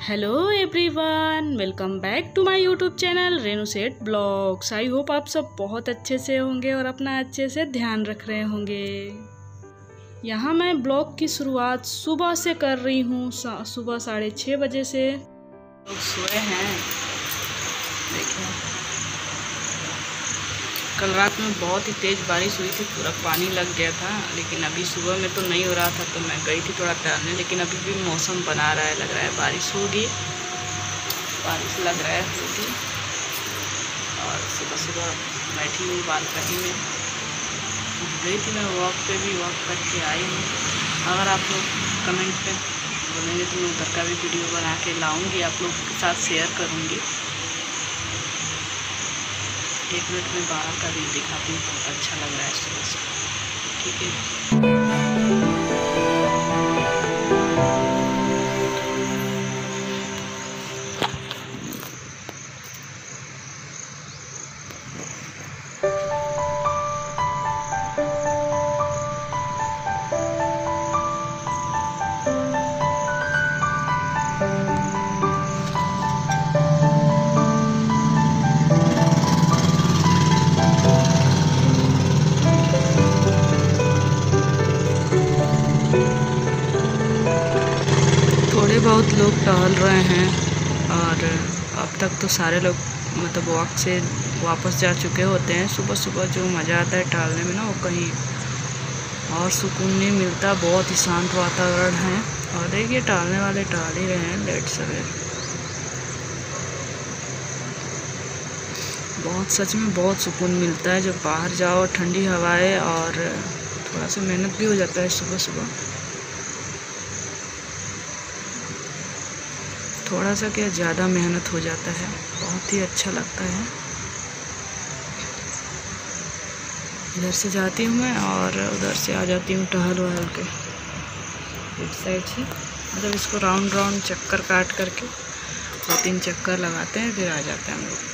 Hello everyone, welcome back to my YouTube channel Renu Seth blogs. I hope आप सब बहुत अच्छे से होंगे और अपना अच्छे से ध्यान रख रहे होंगे। यहाँ मैं ब्लॉग की शुरुआत सुबह से कर रही हूँ। सुबह 6:30 बजे से लोग सोए हैं। देखिए, कल रात में बहुत ही तेज़ बारिश हुई थी, पूरा पानी लग गया था। लेकिन अभी सुबह में तो नहीं हो रहा था, तो मैं गई थी थोड़ा टहलने। लेकिन अभी भी मौसम बना रहा है, लग रहा है बारिश होगी, बारिश लग रहा है होगी। और सुबह सुबह बैठी हुई बालकनी में गई थी मैं वॉक पे, भी वॉक करके आई हूँ। अगर आप लोग कमेंट पे बोलेंगे तो मैं उधर का भी वीडियो बना के लाऊँगी, आप लोग के साथ शेयर करूँगी। 1 मिनट में बाहर का व्यू दिखाती हूँ, बहुत अच्छा लग रहा है सुबह सुबह। ठीक है, थोड़े बहुत लोग टहल रहे हैं और अब तक तो सारे लोग मतलब वॉक से वापस जा चुके होते हैं। सुबह सुबह जो मज़ा आता है टहलने में ना, वो कहीं और सुकून नहीं मिलता। बहुत ही शांत वातावरण है। और देखिए, टहलने वाले टहल ही रहे हैं लेट सवेर। बहुत सच में बहुत सुकून मिलता है जब बाहर जाओ, ठंडी हवाएं, और थोड़ा सा मेहनत भी हो जाता है सुबह सुबह। थोड़ा सा क्या, ज़्यादा मेहनत हो जाता है, बहुत ही अच्छा लगता है। इधर से जाती हूँ मैं और उधर से आ जाती हूँ टहल वहल के। इस साइड से मतलब इसको राउंड राउंड चक्कर काट करके 2-3 चक्कर लगाते हैं, फिर आ जाते हैं हम लोग।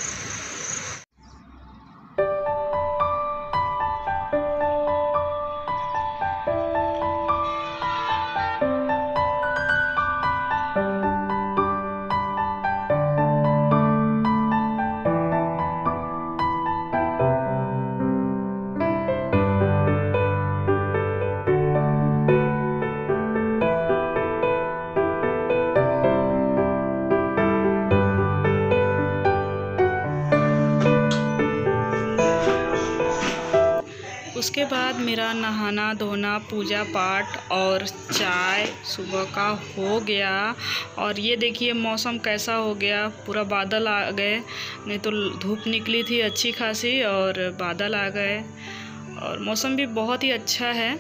उसके बाद मेरा नहाना धोना, पूजा पाठ और चाय सुबह का हो गया। और ये देखिए मौसम कैसा हो गया, पूरा बादल आ गए। नहीं तो धूप निकली थी अच्छी खासी और बादल आ गए, और मौसम भी बहुत ही अच्छा है।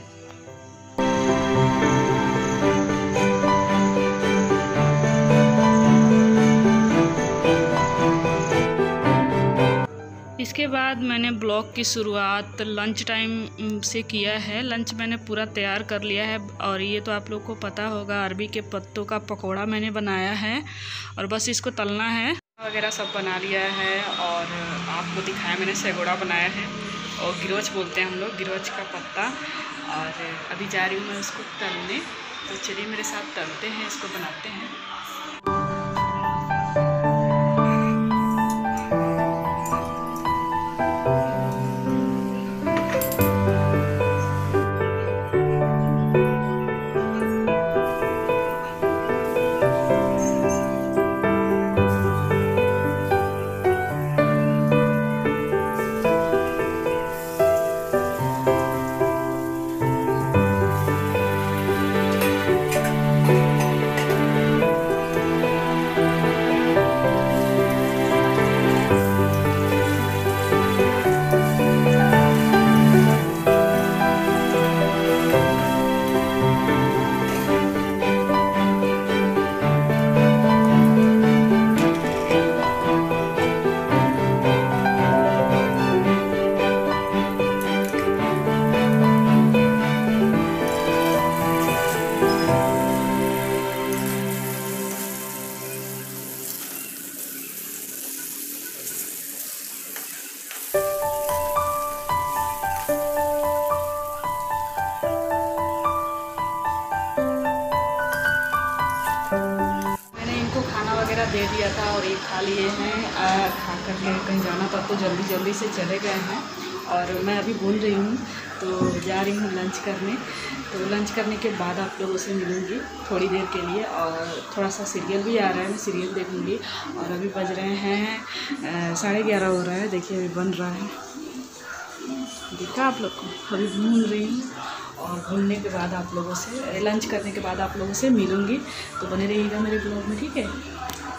इसके बाद मैंने ब्लॉग की शुरुआत लंच टाइम से किया है। लंच मैंने पूरा तैयार कर लिया है। और ये तो आप लोग को पता होगा, अरबी के पत्तों का पकोड़ा मैंने बनाया है और बस इसको तलना है। वगैरह सब बना लिया है और आपको दिखाया मैंने सेगोड़ा बनाया है, और गिरोच बोलते हैं हम लोग, गिरोच का पत्ता। और अभी जा रही हूँ मैं उसको तलने, तो चलिए मेरे साथ तलते हैं, इसको बनाते हैं। वगैरह दे दिया था और ये खा लिए हैं। खा करके कहीं जाना था तो जल्दी जल्दी से चले गए हैं और मैं अभी बोल रही हूँ तो जा रही हूँ लंच करने। तो लंच करने के बाद आप लोगों से मिलूँगी थोड़ी देर के लिए और थोड़ा सा सीरियल भी आ रहा है, मैं सीरियल देखूँगी। और अभी बज रहे हैं 11:30 हो रहा है। देखिए अभी बन रहा है, देखा आप लोग को। अभी भून रही हूँ और भूनने के बाद आप लोगों से लंच करने के बाद आप लोगों से मिलूँगी। तो बने रहिएगा मेरे ब्लॉग में, ठीक है।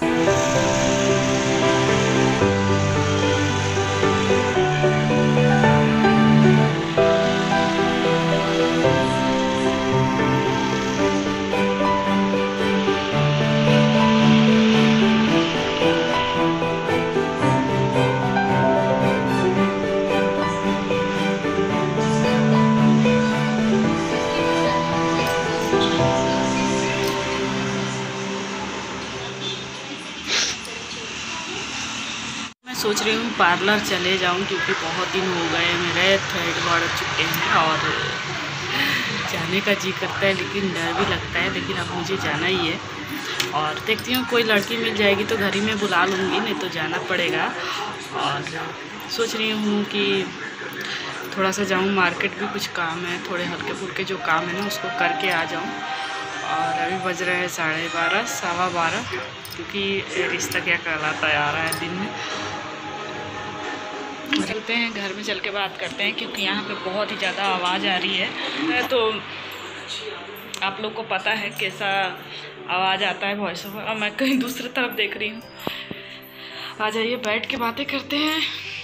सोच रही हूँ पार्लर चले जाऊँ क्योंकि बहुत दिन हो गए, मेरे थ्रेड बढ़ चुके हैं और जाने का जी करता है लेकिन डर भी लगता है। लेकिन अब मुझे जाना ही है और देखती हूँ कोई लड़की मिल जाएगी तो घर ही में बुला लूँगी, नहीं तो जाना पड़ेगा। और सोच रही हूँ कि थोड़ा सा जाऊँ मार्केट, भी कुछ काम है, थोड़े हल्के फुल्के जो काम है ना उसको करके आ जाऊँ। और अभी बज रहे हैं 12:30 12:15 क्योंकि रिश्ता क्या कहलाता आ रहा है दिन में। चलते हैं घर में, चल के बात करते हैं क्योंकि यहाँ पे बहुत ही ज़्यादा आवाज़ आ रही है। तो आप लोग को पता है कैसा आवाज़ आता है वॉइस ओवर। और मैं कहीं दूसरी तरफ देख रही हूँ। आ जाइए बैठ के बातें करते हैं।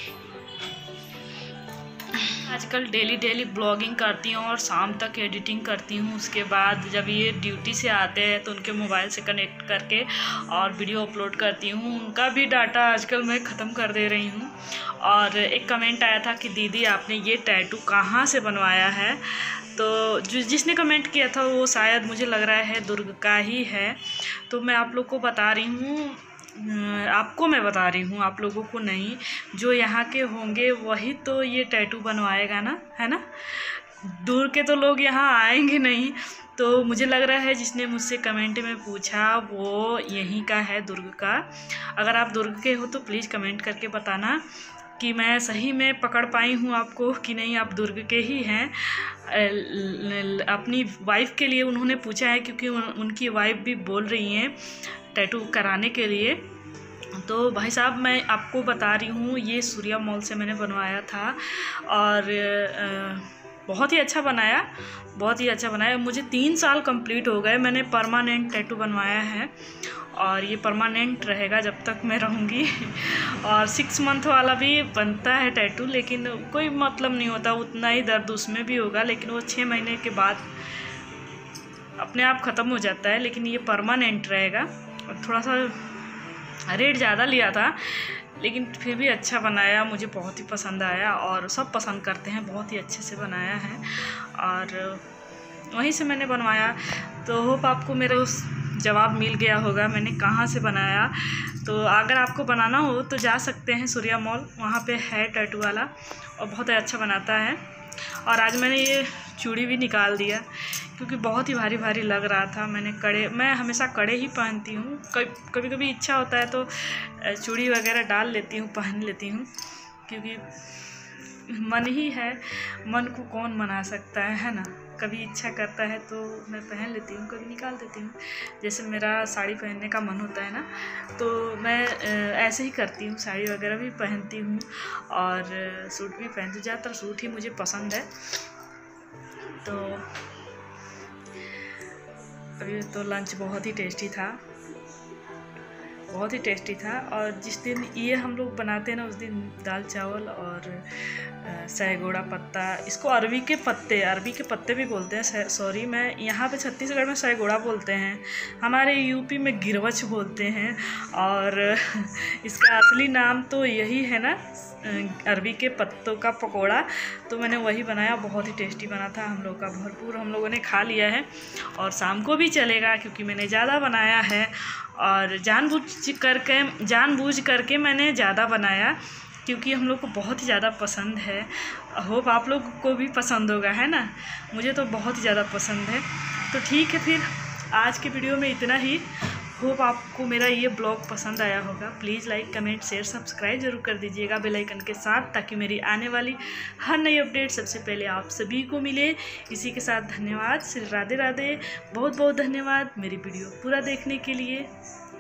आजकल डेली ब्लॉगिंग करती हूँ और शाम तक एडिटिंग करती हूँ। उसके बाद जब ये ड्यूटी से आते हैं तो उनके मोबाइल से कनेक्ट करके और वीडियो अपलोड करती हूँ। उनका भी डाटा आजकल मैं ख़त्म कर दे रही हूँ। और एक कमेंट आया था कि दीदी आपने ये टैटू कहाँ से बनवाया है। तो जिसने कमेंट किया था वो शायद मुझे लग रहा है दुर्ग का ही है। तो मैं आप लोग को बता रही हूँ, आपको मैं बता रही हूँ, आप लोगों को नहीं। जो यहाँ के होंगे वही तो ये टैटू बनवाएगा ना, है ना। दूर के तो लोग यहाँ आएंगे नहीं। तो मुझे लग रहा है जिसने मुझसे कमेंट में पूछा वो यहीं का है, दुर्ग का। अगर आप दुर्ग के हो तो प्लीज़ कमेंट करके बताना कि मैं सही में पकड़ पाई हूँ आपको कि नहीं, आप दुर्ग के ही हैं। अपनी वाइफ के लिए उन्होंने पूछा है क्योंकि उनकी वाइफ भी बोल रही हैं टैटू कराने के लिए। तो भाई साहब मैं आपको बता रही हूँ ये सूर्या मॉल से मैंने बनवाया था और बहुत ही अच्छा बनाया, बहुत ही अच्छा बनाया। मुझे 3 साल कंप्लीट हो गए, मैंने परमानेंट टैटू बनवाया है और ये परमानेंट रहेगा जब तक मैं रहूँगी। और 6 मंथ वाला भी बनता है टैटू, लेकिन कोई मतलब नहीं होता, उतना ही दर्द उसमें भी होगा, लेकिन वो 6 महीने के बाद अपने आप ख़त्म हो जाता है। लेकिन ये परमानेंट रहेगा। और थोड़ा सा रेट ज़्यादा लिया था लेकिन फिर भी अच्छा बनाया, मुझे बहुत ही पसंद आया और सब पसंद करते हैं, बहुत ही अच्छे से बनाया है और वहीं से मैंने बनवाया। तो होप आपको मेरा उस जवाब मिल गया होगा मैंने कहाँ से बनाया। तो अगर आपको बनाना हो तो जा सकते हैं सूर्या मॉल, वहाँ पे है टैटू वाला और बहुत अच्छा बनाता है। और आज मैंने ये चूड़ी भी निकाल दिया क्योंकि बहुत ही भारी भारी लग रहा था। मैं हमेशा कड़े ही पहनती हूँ, कभी कभी इच्छा होता है तो चूड़ी वगैरह डाल लेती हूँ, पहन लेती हूँ, क्योंकि मन ही है, मन को कौन मना सकता है ना। कभी इच्छा करता है तो मैं पहन लेती हूँ, कभी निकाल देती हूँ। जैसे मेरा साड़ी पहनने का मन होता है ना तो मैं ऐसे ही करती हूँ, साड़ी वगैरह भी पहनती हूँ और सूट भी पहनती हूँ। ज़्यादातर सूट ही मुझे पसंद है। तो अभी तो लंच बहुत ही टेस्टी था, बहुत ही टेस्टी था। और जिस दिन ये हम लोग बनाते हैं ना उस दिन दाल चावल और सैगोड़ा पत्ता, इसको अरबी के पत्ते भी बोलते हैं। सॉरी, मैं यहाँ पे छत्तीसगढ़ में सैगोड़ा बोलते हैं, हमारे यूपी में गिरवच बोलते हैं। और इसका असली नाम तो यही है ना, अरबी के पत्तों का पकोड़ा। तो मैंने वही बनाया, बहुत ही टेस्टी बना था। हम लोग का भरपूर हम लोगों ने खा लिया है और शाम को भी चलेगा क्योंकि मैंने ज़्यादा बनाया है और जानबूझ करके मैंने ज़्यादा बनाया क्योंकि हम लोग को बहुत ही ज़्यादा पसंद है। होप आप लोग को भी पसंद होगा, है ना। मुझे तो बहुत ही ज़्यादा पसंद है। तो ठीक है, फिर आज की वीडियो में इतना ही होप आपको मेरा ये ब्लॉग पसंद आया होगा। Please like, comment, share, subscribe जरूर कर दीजिएगा बेल आइकन के साथ, ताकि मेरी आने वाली हर नई अपडेट सबसे पहले आप सभी को मिले। इसी के साथ धन्यवाद। श्री राधे राधे। बहुत बहुत धन्यवाद मेरी वीडियो पूरा देखने के लिए।